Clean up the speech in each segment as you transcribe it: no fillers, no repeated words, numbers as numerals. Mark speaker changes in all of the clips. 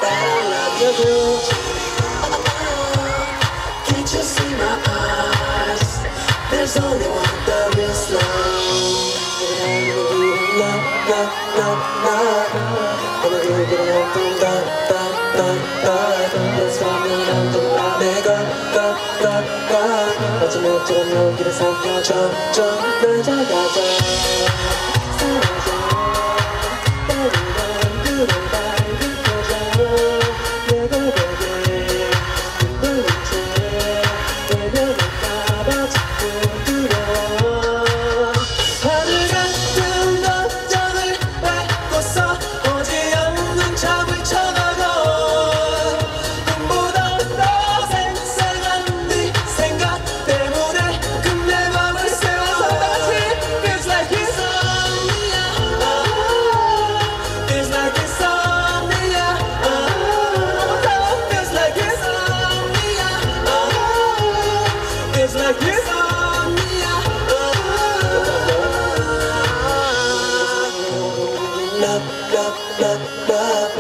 Speaker 1: that I love you too. Can't you see my eyes? There's only one, there is love. Love, love, love, love. I'ma give it all from that, that, that, that. Let's go, 내가 마지막처럼 여기를 삼켜 점점 날 잡아줘. 사라져 때리던 그런 밝은 표정 내가 되게 흔들린 채 외면할까봐 자꾸 두려워. 하늘 같은 걱정을 밟고서 오지 않는 잠을 쳐나가. 꿈보다 더 생생한 네 생각 때문에 끝내 맘을 세워서 다시 Feels like insomnia. Feels like insomnia. Feels like insomnia. Feels like insomnia. Love, love, love, love.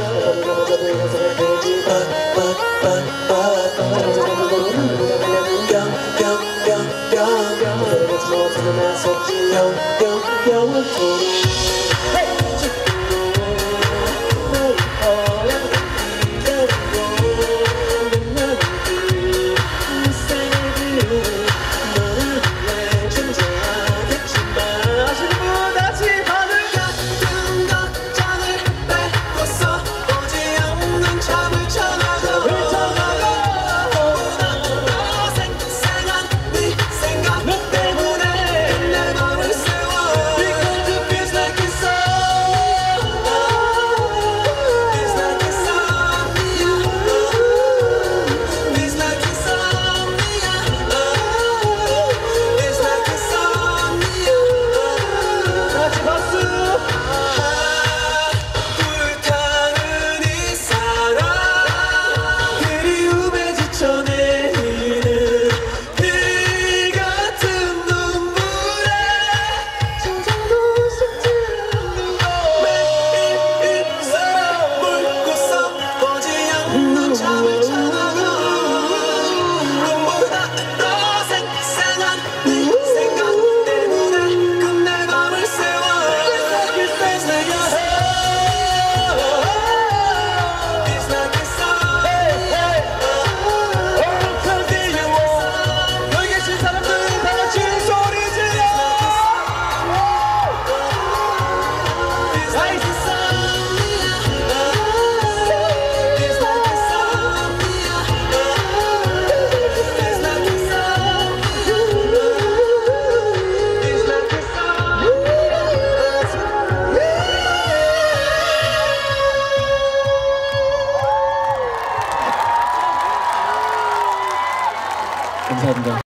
Speaker 2: 감사합니다.